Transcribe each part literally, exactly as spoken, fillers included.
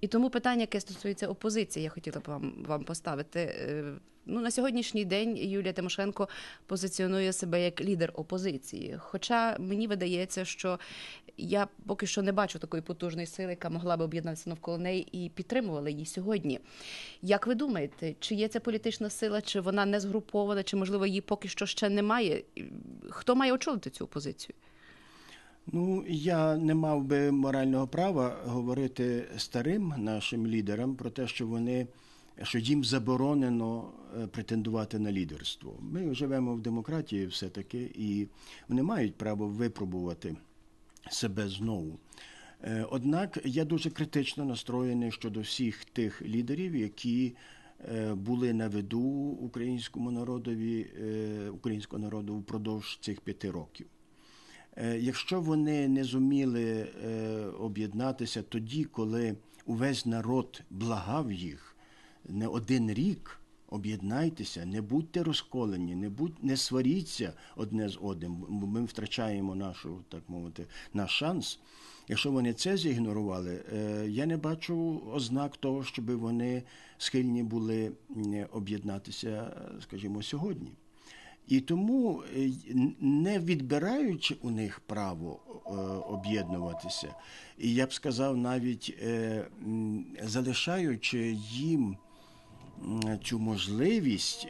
І тому питання, яке стосується опозиції, я хотіла б вам, вам поставити. Ну, на сьогоднішній день Юлія Тимошенко позиціонує себе як лідер опозиції. Хоча мені видається, що я поки що не бачу такої потужної сили, яка могла б об'єднатися навколо неї і підтримувала її сьогодні. Як ви думаєте, чи є ця політична сила, чи вона не згрупована, чи, можливо, її поки що ще немає? Хто має очолити цю опозицію? Ну, я не мав би морального права говорити старим нашим лідерам про те, що вони, що їм заборонено претендувати на лідерство. Ми живемо в демократії все-таки, і вони мають право випробувати себе знову. Однак я дуже критично настроєний щодо всіх тих лідерів, які були на виду українському народові, українського народу впродовж цих п'яти років. Якщо вони не зуміли об'єднатися тоді, коли увесь народ благав їх не один рік, об'єднайтеся, не будьте розколені, не, будь, не сваріться одне з одним, бо ми втрачаємо нашу, так мовити, наш шанс. Якщо вони це зігнорували, я не бачу ознак того, щоб вони схильні були об'єднатися, скажімо, сьогодні. І тому, не відбираючи у них право об'єднуватися, і я б сказав, навіть залишаючи їм цю можливість,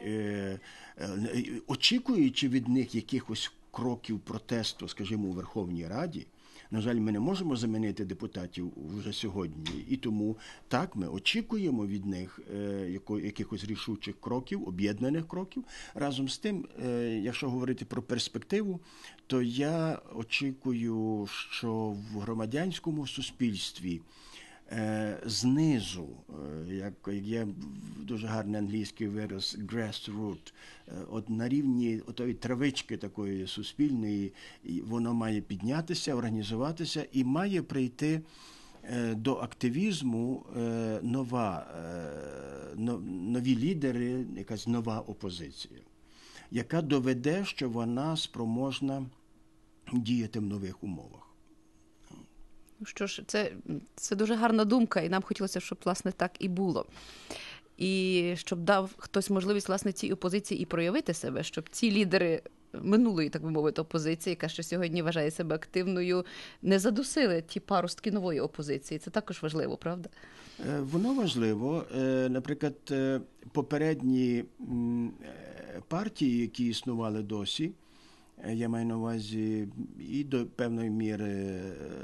очікуючи від них якихось кроків протесту, скажімо, у Верховній Раді, на жаль, ми не можемо замінити депутатів вже сьогодні, і тому так, ми очікуємо від них якихось рішучих кроків, об'єднаних кроків. Разом з тим, якщо говорити про перспективу, то я очікую, що в громадянському суспільстві знизу, як є дуже гарний англійський вираз grassroot, от на рівні отої травички такої суспільної, воно має піднятися, організуватися і має прийти до активізму нова, нові лідери, якась нова опозиція, яка доведе, що вона спроможна діяти в нових умовах. Що ж, це, це дуже гарна думка, і нам хотілося, щоб, власне, так і було. І щоб дав хтось можливість, власне, цій опозиції і проявити себе, щоб ці лідери минулої, так би мовити, опозиції, яка ще сьогодні вважає себе активною, не задусили ті паростки нової опозиції. Це також важливо, правда? Воно важливо. Наприклад, попередні партії, які існували досі, я маю на увазі і до певної міри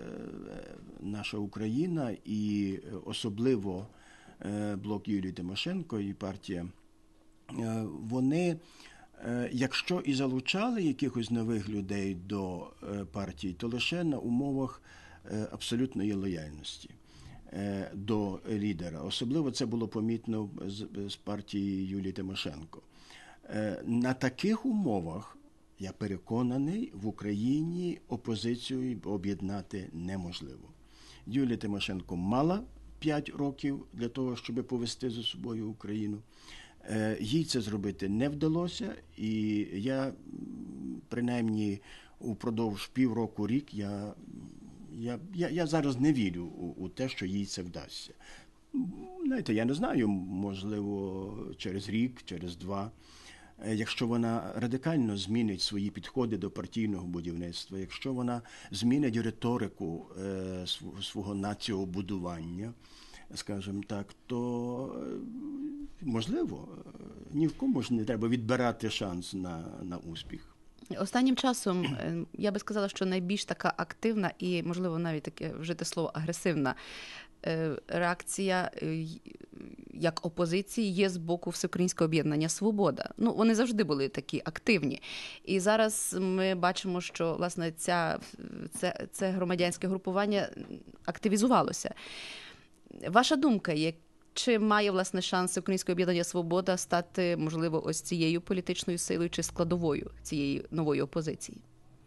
наша Україна, і особливо блок Юлії Тимошенко і партія, вони, якщо і залучали якихось нових людей до партії, то лише на умовах абсолютної лояльності до лідера. Особливо це було помітно з партії Юлії Тимошенко. На таких умовах, я переконаний, в Україні опозицію об'єднати неможливо. Юлія Тимошенко мала п'ять років для того, щоб повести за собою Україну. Їй це зробити не вдалося, і я, принаймні, упродовж півроку, рік, я, я, я, я зараз не вірю у, у те, що їй це вдасться. Знаєте, я не знаю, можливо, через рік, через два, якщо вона радикально змінить свої підходи до партійного будівництва, якщо вона змінить риторику е, свого націобудування, скажімо так, то можливо, ні в кому ж не треба відбирати шанс на, на успіх. Останнім часом, я би сказала, що найбільш така активна і, можливо, навіть таке вжити слово агресивна реакція як опозиції є з боку Всеукраїнського об'єднання «Свобода». Ну, вони завжди були такі активні. І зараз ми бачимо, що, власне, ця, це, це громадянське групування активізувалося. Ваша думка є, чи має, власне, шанс Всеукраїнське об'єднання «Свобода» стати, можливо, ось цією політичною силою чи складовою цієї нової опозиції?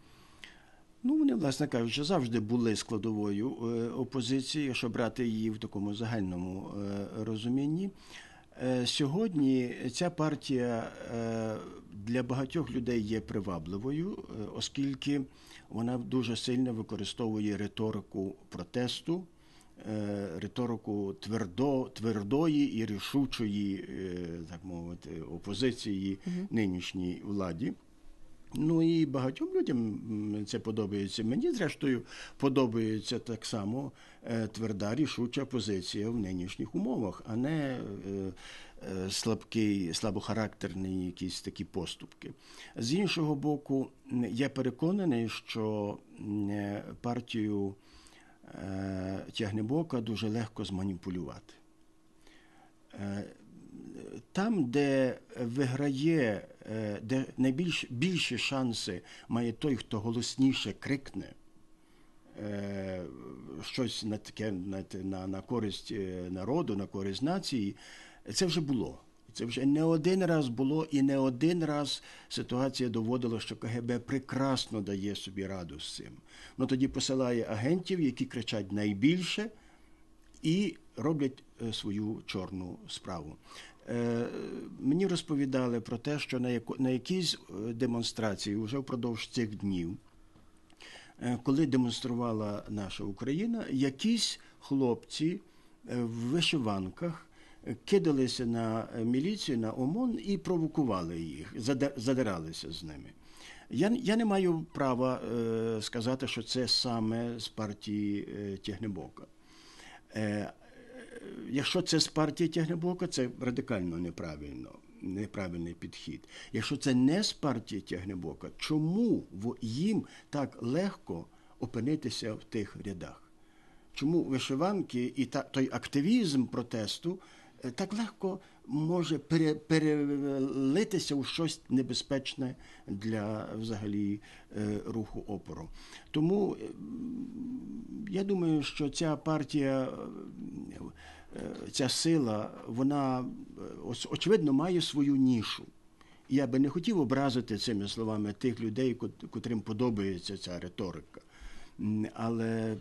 Ну, вони, власне кажучи, завжди були складовою опозиції, якщо брати її в такому загальному розумінні. Сьогодні ця партія для багатьох людей є привабливою, оскільки вона дуже сильно використовує риторику протесту, риторику твердо, твердої і рішучої, так мовити, опозиції угу. нинішній владі. Ну і багатьом людям це подобається. Мені, зрештою, подобається так само тверда, рішуча позиція в нинішніх умовах, а не слабкий, слабохарактерні якісь такі поступки. З іншого боку, я переконаний, що партію Тягнебока дуже легко зманіпулювати. Там, де виграє, де найбільш більші шанси має той, хто голосніше крикне щось на таке на, на користь народу, на користь нації, це вже було. Це вже не один раз було і не один раз ситуація доводила, що КГБ прекрасно дає собі раду з цим. Ну тоді посилає агентів, які кричать найбільше і роблять свою чорну справу. Мені розповідали про те, що на, яко, на якійсь демонстрації вже впродовж цих днів, коли демонструвала наша Україна, якісь хлопці в вишиванках кидалися на міліцію, на ОМОН і провокували їх, задиралися з ними. Я, я не маю права е, сказати, що це саме з партії е, Тягнебока. Е, якщо це з партії Тягнебока, це радикально неправильно, неправильний підхід. Якщо це не з партії Тягнебока, чому їм так легко опинитися в тих рядах? Чому вишиванки і та, той активізм протесту так легко може пере, перелитися у щось небезпечне для взагалі руху опору. Тому я думаю, що ця партія, ця сила, вона очевидно має свою нішу. Я би не хотів образити цими словами тих людей, котрим подобається ця риторика. Але,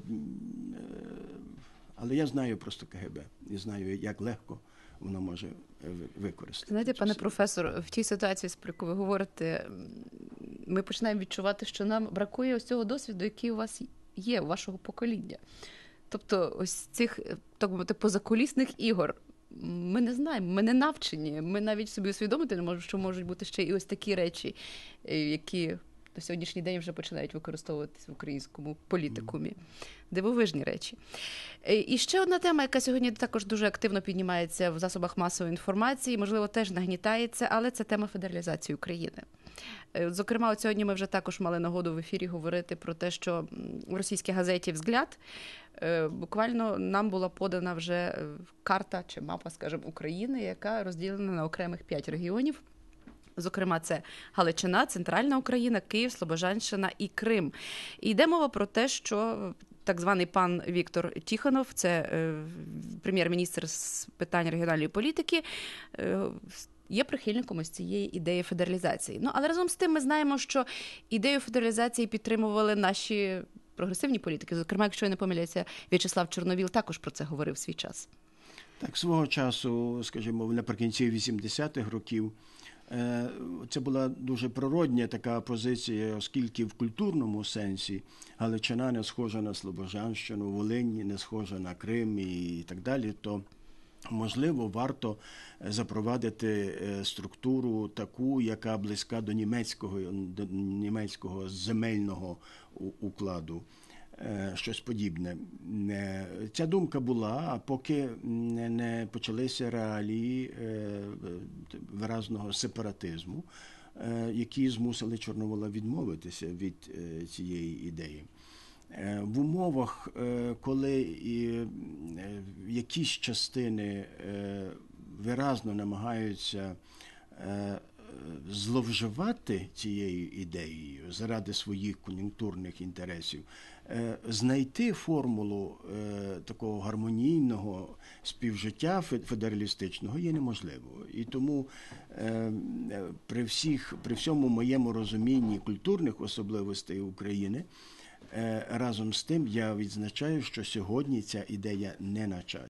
але я знаю просто КГБ, і знаю, як легко воно може використати. Знаєте, пане професор, в тій ситуації, про яку ви говорите, ми починаємо відчувати, що нам бракує ось цього досвіду, який у вас є, у вашого покоління. Тобто ось цих, так мовити, позакулісних ігор. Ми не знаємо, ми не навчені, ми навіть собі усвідомити не можемо, що можуть бути ще і ось такі речі, які на сьогоднішній день вже починають використовуватися в українському політикумі. Дивовижні речі. І ще одна тема, яка сьогодні також дуже активно піднімається в засобах масової інформації, можливо, теж нагнітається, але це тема федералізації України. Зокрема, от сьогодні ми вже також мали нагоду в ефірі говорити про те, що в російській газеті «Взгляд» буквально нам була подана вже карта чи мапа, скажімо, України, яка розділена на окремих п'ять регіонів. Зокрема, це Галичина, Центральна Україна, Київ, Слобожанщина і Крим. І йде мова про те, що так званий пан Віктор Тихонов, це е, прем'єр-міністр з питань регіональної політики, е, є прихильником ось цієї ідеї федералізації. Ну, але разом з тим ми знаємо, що ідею федералізації підтримували наші прогресивні політики. Зокрема, якщо я не помиляюся, В'ячеслав Чорновіл також про це говорив в свій час. Так, свого часу, скажімо, наприкінці вісімдесятих років, це була дуже природня така позиція, оскільки в культурному сенсі Галичина не схожа на Слобожанщину, Волинь не схожа на Крим і так далі, то, можливо, варто запровадити структуру таку, яка близька до німецького, до німецького земельного укладу. Щось подібне. Ця думка була, а поки не почалися реалії виразного сепаратизму, які змусили Чорновола відмовитися від цієї ідеї. В умовах, коли якісь частини виразно намагаються зловживати цією ідеєю заради своїх кон'юнктурних інтересів, знайти формулу такого гармонійного співжиття федералістичного є неможливо. І тому при всіх, при всьому моєму розумінні культурних особливостей України, разом з тим я відзначаю, що сьогодні ця ідея не на часі.